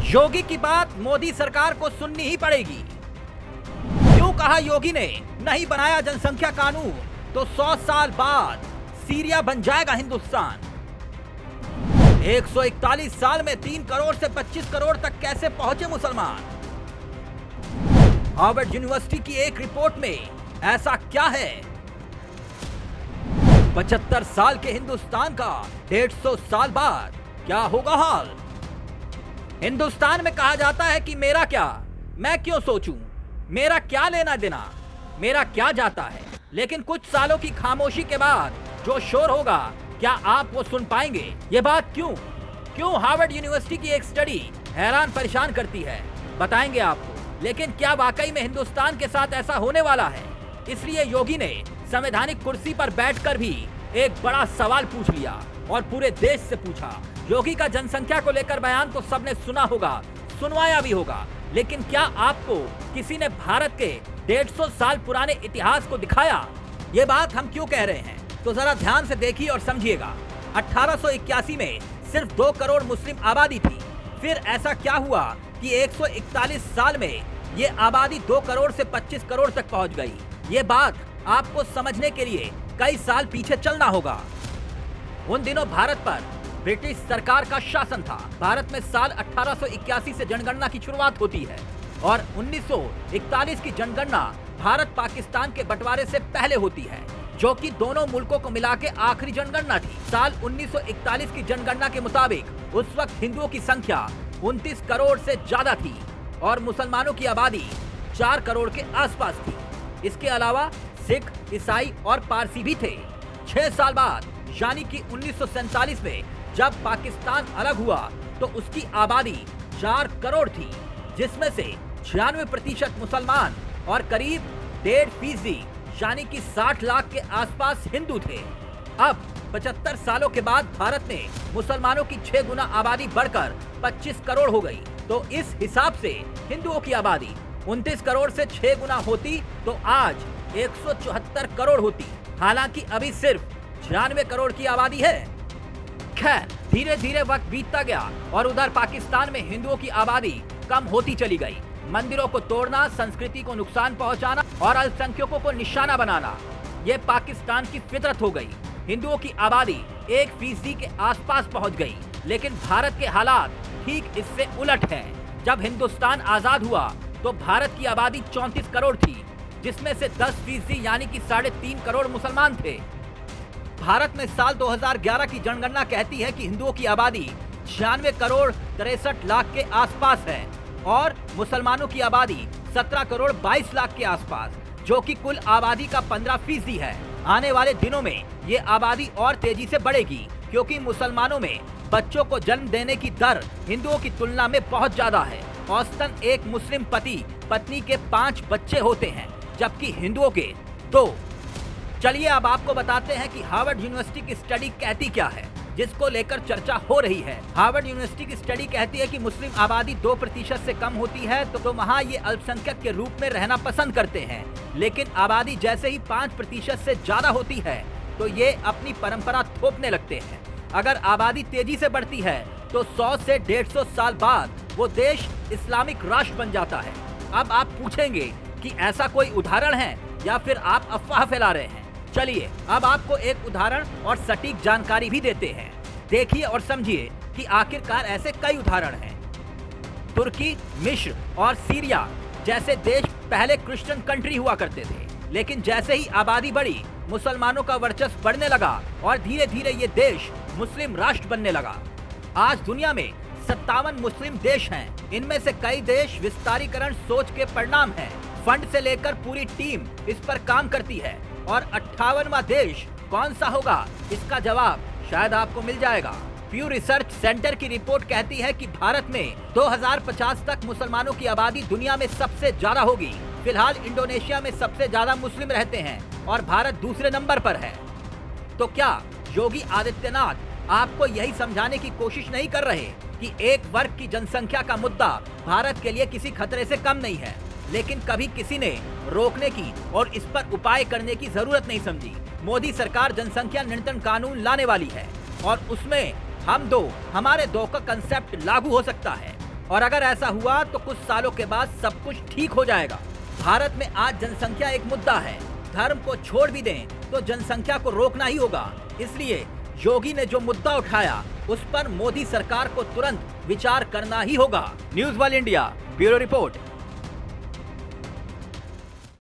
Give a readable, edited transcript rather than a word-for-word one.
योगी की बात मोदी सरकार को सुननी ही पड़ेगी। क्यों कहा योगी ने नहीं बनाया जनसंख्या कानून तो 100 साल बाद सीरिया बन जाएगा हिंदुस्तान। 141 साल में 3 करोड़ से 25 करोड़ तक कैसे पहुंचे मुसलमान। हार्वर्ड यूनिवर्सिटी की एक रिपोर्ट में ऐसा क्या है। 75 साल के हिंदुस्तान का 150 साल बाद क्या होगा हाल। हिंदुस्तान में कहा जाता है कि मेरा क्या, मैं क्यों सोचूं, मेरा क्या लेना देना, मेरा क्या जाता है। लेकिन कुछ सालों की खामोशी के बाद जो शोर होगा, क्या आप वो सुन पाएंगे। ये बात क्यों हार्वर्ड यूनिवर्सिटी की एक स्टडी हैरान परेशान करती है, बताएंगे आपको। लेकिन क्या वाकई में हिंदुस्तान के साथ ऐसा होने वाला है। इसलिए योगी ने संवैधानिक कुर्सी पर बैठकर भी एक बड़ा सवाल पूछ लिया और पूरे देश से पूछा। योगी का जनसंख्या को लेकर बयान तो सबने सुना होगा, सुनवाया भी होगा, लेकिन क्या आपको किसी ने भारत के 150 साल पुराने इतिहास को दिखाया। ये बात हम क्यों कह रहे हैं तो जरा ध्यान से देखिए और समझिएगा। 1881 में सिर्फ 2 करोड़ मुस्लिम आबादी थी। फिर ऐसा क्या हुआ कि 141 साल में ये आबादी 2 करोड़ से 25 करोड़ तक पहुंच गई। ये बात आपको समझने के लिए कई साल पीछे चलना होगा। उन दिनों भारत पर ब्रिटिश सरकार का शासन था। भारत में साल 1881 से जनगणना की शुरुआत होती है और 1941 की जनगणना भारत पाकिस्तान के बंटवारे से पहले होती है, जो कि दोनों मुल्कों को मिला के आखिरी जनगणना थी। साल 1941 की जनगणना के मुताबिक उस वक्त हिंदुओं की संख्या 29 करोड़ से ज्यादा थी और मुसलमानों की आबादी 4 करोड़ के आसपास थी। इसके अलावा सिख, ईसाई और पारसी भी थे। 6 साल बाद यानी कि 1947 में जब पाकिस्तान अलग हुआ तो उसकी आबादी 4 करोड़ थी, जिसमें से 96% मुसलमान और करीब 1.5% यानी कि 60 लाख के आसपास हिंदू थे। अब 75 सालों के बाद भारत में मुसलमानों की 6 गुना आबादी बढ़कर 25 करोड़ हो गई। तो इस हिसाब से हिंदुओं की आबादी 29 करोड़ से 6 गुना होती तो आज 174 करोड़ होती। हालांकि अभी सिर्फ 96 करोड़ की आबादी है। खैर, धीरे धीरे वक्त बीतता गया और उधर पाकिस्तान में हिंदुओं की आबादी कम होती चली गई। मंदिरों को तोड़ना, संस्कृति को नुकसान पहुंचाना और अल्पसंख्यकों को निशाना बनाना, ये पाकिस्तान की फितरत हो गई। हिंदुओं की आबादी 1% के आसपास पहुंच गई। लेकिन भारत के हालात ठीक इससे उलट है। जब हिंदुस्तान आजाद हुआ तो भारत की आबादी 34 करोड़ थी, जिसमें से 10% यानी कि 3.5 करोड़ मुसलमान थे। भारत में साल 2011 की जनगणना कहती है कि हिंदुओं की आबादी 96 करोड़ 63 लाख के आसपास है और मुसलमानों की आबादी 17 करोड़ 22 लाख के आसपास, जो कि कुल आबादी का 15% है। आने वाले दिनों में ये आबादी और तेजी से बढ़ेगी, क्योंकि मुसलमानों में बच्चों को जन्म देने की दर हिंदुओं की तुलना में बहुत ज्यादा है। औसतन एक मुस्लिम पति पत्नी के 5 बच्चे होते हैं, जबकि हिंदुओं के 2। चलिए अब आपको बताते हैं कि हार्वर्ड यूनिवर्सिटी की स्टडी कहती क्या है, जिसको लेकर चर्चा हो रही है। हार्वर्ड यूनिवर्सिटी की स्टडी कहती है कि मुस्लिम आबादी 2% से कम होती है तो वहाँ ये अल्पसंख्यक के रूप में रहना पसंद करते हैं। लेकिन आबादी जैसे ही 5% से ज्यादा होती है तो ये अपनी परंपरा थोपने लगते हैं। अगर आबादी तेजी से बढ़ती है तो 100 से 150 साल बाद वो देश इस्लामिक राष्ट्र बन जाता है। अब आप पूछेंगे कि ऐसा कोई उदाहरण है या फिर आप अफवाह फैला रहे हैं। चलिए अब आपको एक उदाहरण और सटीक जानकारी भी देते हैं। देखिए और समझिए कि आखिरकार ऐसे कई उदाहरण हैं। तुर्की, मिस्र और सीरिया जैसे देश पहले क्रिश्चियन कंट्री हुआ करते थे, लेकिन जैसे ही आबादी बढ़ी मुसलमानों का वर्चस्व बढ़ने लगा और धीरे धीरे ये देश मुस्लिम राष्ट्र बनने लगा। आज दुनिया में 57 मुस्लिम देश हैं। इनमें से कई देश विस्तारीकरण सोच के परिणाम हैं। फंड से लेकर पूरी टीम इस पर काम करती है और 58वां देश कौन सा होगा, इसका जवाब शायद आपको मिल जाएगा। प्यू रिसर्च सेंटर की रिपोर्ट कहती है कि भारत में 2050 तक मुसलमानों की आबादी दुनिया में सबसे ज्यादा होगी। फिलहाल इंडोनेशिया में सबसे ज्यादा मुस्लिम रहते हैं और भारत दूसरे नंबर पर है। तो क्या योगी आदित्यनाथ आपको यही समझाने की कोशिश नहीं कर रहे कि एक वर्ग की जनसंख्या का मुद्दा भारत के लिए किसी खतरे से कम नहीं है, लेकिन कभी किसी ने रोकने की और इस पर उपाय करने की जरूरत नहीं समझी। मोदी सरकार जनसंख्या नियंत्रण कानून लाने वाली है और उसमें हमारे दो का कंसेप्ट लागू हो सकता है। और अगर ऐसा हुआ तो कुछ सालों के बाद सब कुछ ठीक हो जाएगा। भारत में आज जनसंख्या एक मुद्दा है। धर्म को छोड़ भी दें तो जनसंख्या को रोकना ही होगा। इसलिए योगी ने जो मुद्दा उठाया उस पर मोदी सरकार को तुरंत विचार करना ही होगा। News world India, bureau report.